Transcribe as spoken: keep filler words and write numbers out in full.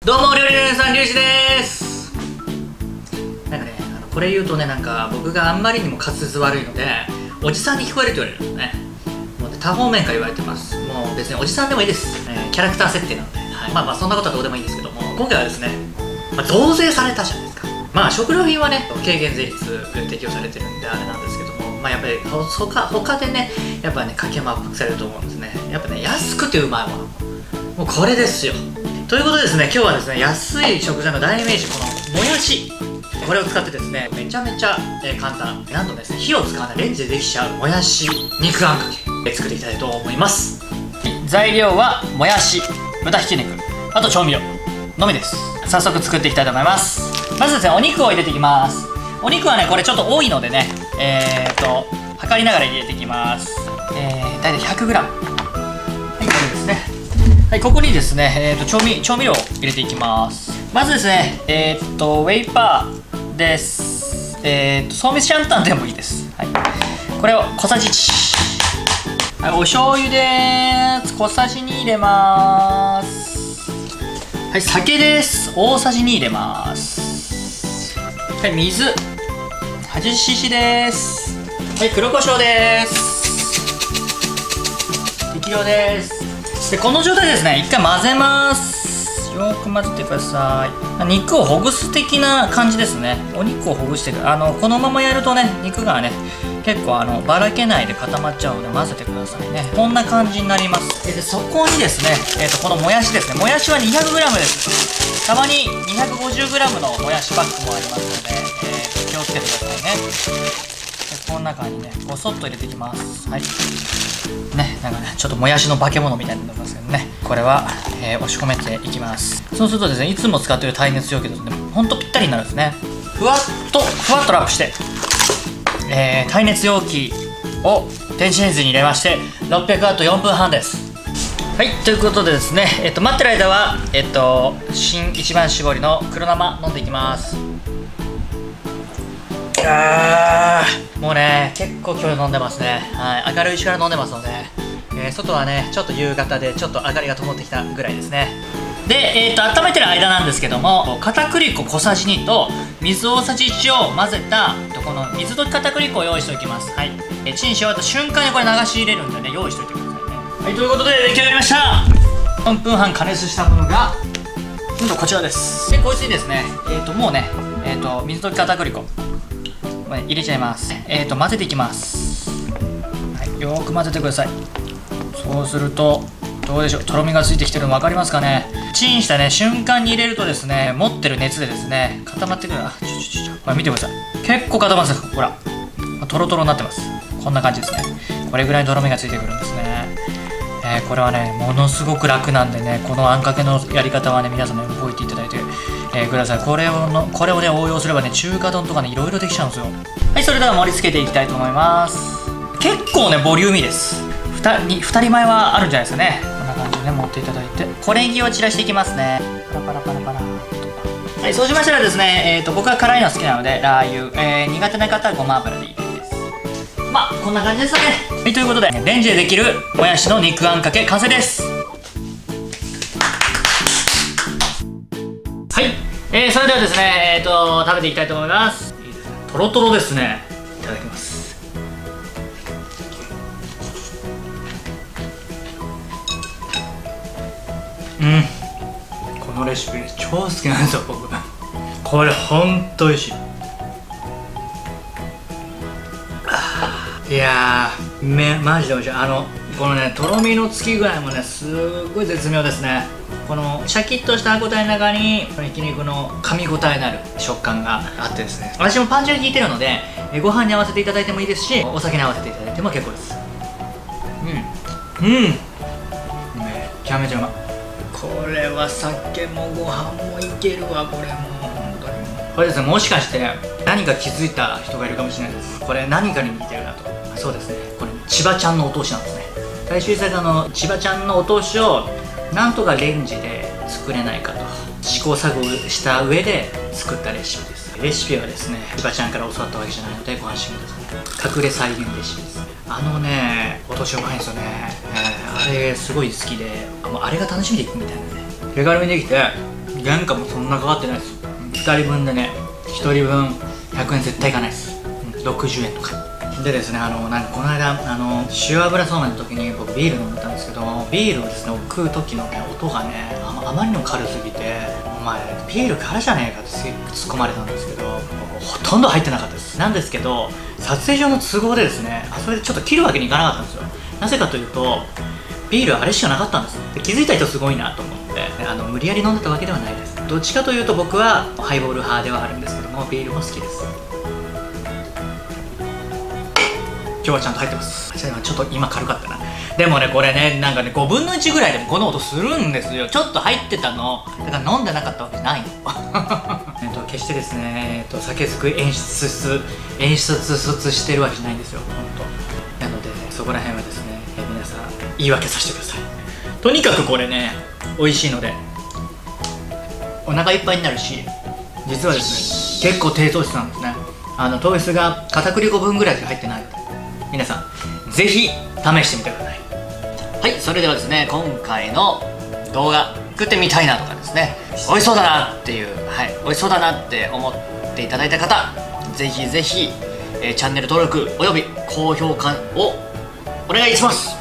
どうも、料理人さん、りゅうじです。なんかね、あのこれ言うとね、なんか僕があんまりにも滑舌悪いのでおじさんに聞こえるって言われるのね。もう多方面から言われてます。もう別におじさんでもいいです、えー、キャラクター設定なので、はい、まあまあそんなことはどうでもいいんですけども、今回はですね、まあ、増税されたじゃないですか。まあ食料品はね、軽減税率適用されてるんであれなんですけども、まあやっぱり他他でね、やっぱね、家計も圧迫されると思うんですね。やっぱね、安くてうまいわ、もうこれですよ。ということでですね、今日はですね、安い食材の代名詞、このもやし、これを使ってですね、めちゃめちゃ、えー、簡単、なんとですね、火を使わないレンジでできちゃうもやし肉あんかけ、えー、作っていきたいと思います。材料はもやし、豚ひき肉、あと調味料のみです。早速作っていきたいと思います。まずですね、お肉を入れていきます。お肉はね、これちょっと多いのでね、えー、っと測りながら入れていきます。えー、大体 ひゃくグラム。 はい、これですね。はい、ここにですね、えー、と調味調味料を入れていきます。まずですね、えー、っとウェイパーです。えー、っとソーミスシャンタンでもいいです。はい、これを小さじいち。はい、お醤油です。小さじに入れます。はい、酒です。大さじに入れます。はい、水 はちじゅっシーシー です。はい、黒胡椒です。適量です。でこの状態でですね、一回混ぜます。よく混ぜてください。肉をほぐす的な感じですね。お肉をほぐしてくあのこのままやるとね、肉がね結構あのばらけないで固まっちゃうので、混ぜてくださいね。こんな感じになります。でそこにですね、えー、とこのもやしですね。もやしは にひゃくグラム です。たまに にひゃくごじゅうグラム のもやしパックもありますので、えー、気をつけてくださいね。この中にね、ごそっと入れていきます。はいね、なんかね、ちょっともやしの化け物みたいになりますけどね、これは、えー、押し込めていきます。そうするとですね、いつも使っている耐熱容器ですね、ほんとぴったりになるんですね。ふわっとふわっとラップして、えー、耐熱容器を電子レンジに入れまして、ろっぴゃくワットよんぷんはんです。はい、ということでですね、えっと待ってる間は、えっと新一番搾りの黒生飲んでいきます。あー、もうね、結構今日飲んでますね。はい、明るいうちから飲んでますので、えー、外はね、ちょっと夕方でちょっと明かりが灯ってきたぐらいですね。で、えー、と温めてる間なんですけども、片栗粉小さじにと水大さじいちを混ぜたこの水溶き片栗粉を用意しておきます。はい、えー、チンし終わった瞬間にこれ流し入れるんでね、用意しておいてくださいね。はい、ということで出来上がりました。よんぷんはん加熱したものが今度こちらです。でこいつにですね、えー、ともうね、えー、と水溶き片栗粉入れちゃいます。えーと混ぜていきます。はい、よーく混ぜてください。そうするとどうでしょう、とろみがついてきてるの分かりますかね。チンしたね瞬間に入れるとですね、持ってる熱でですね固まってくる。あ、ちょちょちょちょ、これ見てください。結構固まってます。ほら、トロトロになってます。こんな感じですね。これぐらいのとろみがついてくるんですね。えー、これはねものすごく楽なんでね、このあんかけのやり方はね、皆さんね覚えていただいてえー、ください。これをのこれをね応用すればね、中華丼とかねいろいろできちゃうんですよ。はい、それでは盛り付けていきたいと思います。結構ねボリューミーです。 ふたりふたりまえはあるんじゃないですかね。こんな感じでね持っていただいて、これぎを散らしていきますね。パラパラパラパラと。はい、そうしましたらですね、えー、と僕は辛いの好きなのでラー油、えー、苦手な方はごま油でいいです。まあこんな感じですかね。はい、ということでレンジでできるもやしの肉あんかけ完成です。はい、えー、それではですね、えーと食べていきたいと思います。いいですね、トロトロですね。いただきます。うん、このレシピ超好きなんですよ僕。これほんと美味しい。いやー、めマジで美味しい。あのこのねとろみのつき具合もねすっごい絶妙ですね。このシャキッとした歯応えの中にひき肉の噛み応えのある食感があってですね、私もパンチが効いてるのでえご飯に合わせていただいてもいいですし、お酒に合わせていただいても結構です。うんうん、めちゃめちゃうまい。これは酒もご飯もいけるわ。これもう本当にこれですね、もしかして何か気づいた人がいるかもしれないです。これ何かに似てるなと。そうですね、これ千葉ちゃんのお通しなんですね。大衆居酒屋の千葉ちゃんのお通しをなんとかレンジで作れないかと試行錯誤した上で作ったレシピです。レシピはですね、千葉ちゃんから教わったわけじゃないのでご安心ください。隠れ再現レシピです。あのね、お年うまいんですよね、えー、あれすごい好きで、もうあれが楽しみでいくみたいなね。手軽にできて原価もそんなかかってないです。ふたりぶんでね、ひとりぶんひゃくえん絶対いかないです。ろくじゅうえんとかでですね、あのなんかこの間あの塩油そうめんの時に僕ビール飲んでたんですけど、ビールをですね食う時のね音がね あ, あまりにも軽すぎて「お前ビール空じゃねえか」って突っ込まれたんですけど、ほとんど入ってなかったです。なんですけど撮影上の都合でですね、あそれでちょっと切るわけにいかなかったんですよ。なぜかというとビールあれしかなかったんです。で気づいた人すごいなと思って、あの無理やり飲んでたわけではないです。どっちかというと僕はハイボール派ではあるんですけども、ビールも好きです。今日はちゃんと入ってます。ちょっと今軽かったな。でもねこれねなんかねごぶんのいちぐらいでもこの音するんですよ。ちょっと入ってたのだから飲んでなかったわけじゃないのえっと決してですね、えっと酒造り演出演出してるわけじゃないんですよ本当なので、そこら辺はですね、えー、皆さん言い訳させてください。とにかくこれね美味しいのでお腹いっぱいになるし、実はですね結構低糖質なんですね。あの糖質が片栗粉分ぐらいしか入ってないので、皆さんぜひ試してみてください。はい、それではですね今回の動画作ってみたいなとかですね、美味しそうだなっていう、はい、美味しそうだなって思っていただいた方、ぜひぜひ、えー、チャンネル登録および高評価をお願いします。